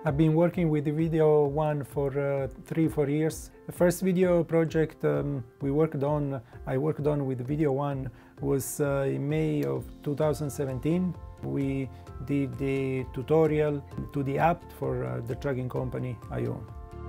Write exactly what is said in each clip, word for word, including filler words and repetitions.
I've been working with the Video One for uh, three, four years. The first video project um, we worked on, I worked on with Video One was uh, in May of two thousand seventeen. We did the tutorial to the app for uh, the trucking company I own.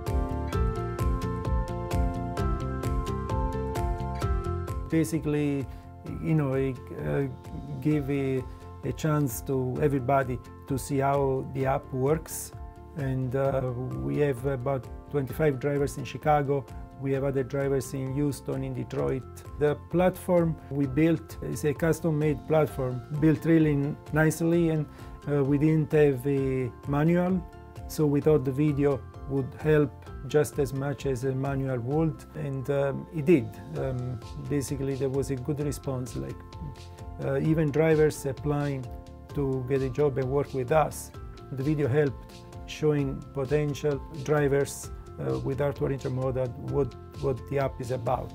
Basically, you know, it, uh, give a, a chance to everybody to see how the app works. And uh, we have about twenty-five drivers in Chicago. We have other drivers in Houston, in Detroit. The platform we built is a custom-made platform, built really nicely, and uh, we didn't have a manual, so we thought the video would help just as much as a manual would, and um, it did. Um, basically, there was a good response, like uh, even drivers applying to get a job and work with us. The video helped showing potential drivers uh, with Artware Intermodal what, what the app is about.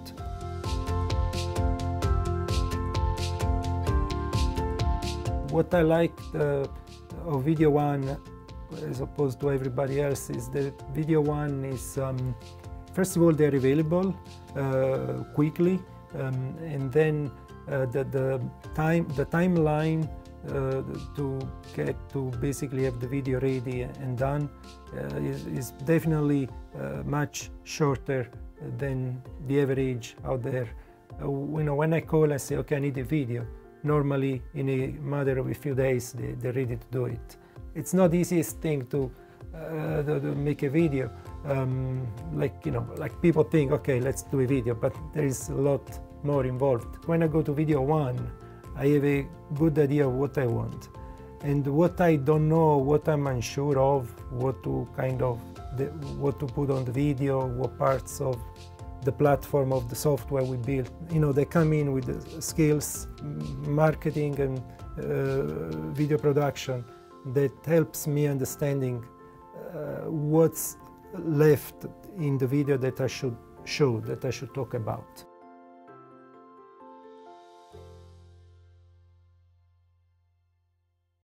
What I liked uh, of Video One as opposed to everybody else is that Video One is, um, first of all, they're available uh, quickly, um, and then uh, the, the, time, the timeline Uh, to get to basically have the video ready and done uh, is, is definitely uh, much shorter than the average out there. Uh, you know, when I call and say, okay, I need a video, normally in a matter of a few days they, they're ready to do it. It's not the easiest thing to, uh, to, to make a video. Um, like, you know, like people think, okay, let's do a video, but there is a lot more involved. When I go to Video One, I have a good idea of what I want, and what I don't know, what I'm unsure of, what to kind of, the, what to put on the video, what parts of the platform of the software we built. You know, they come in with the skills, marketing and uh, video production that helps me understanding uh, what's left in the video that I should show, that I should talk about.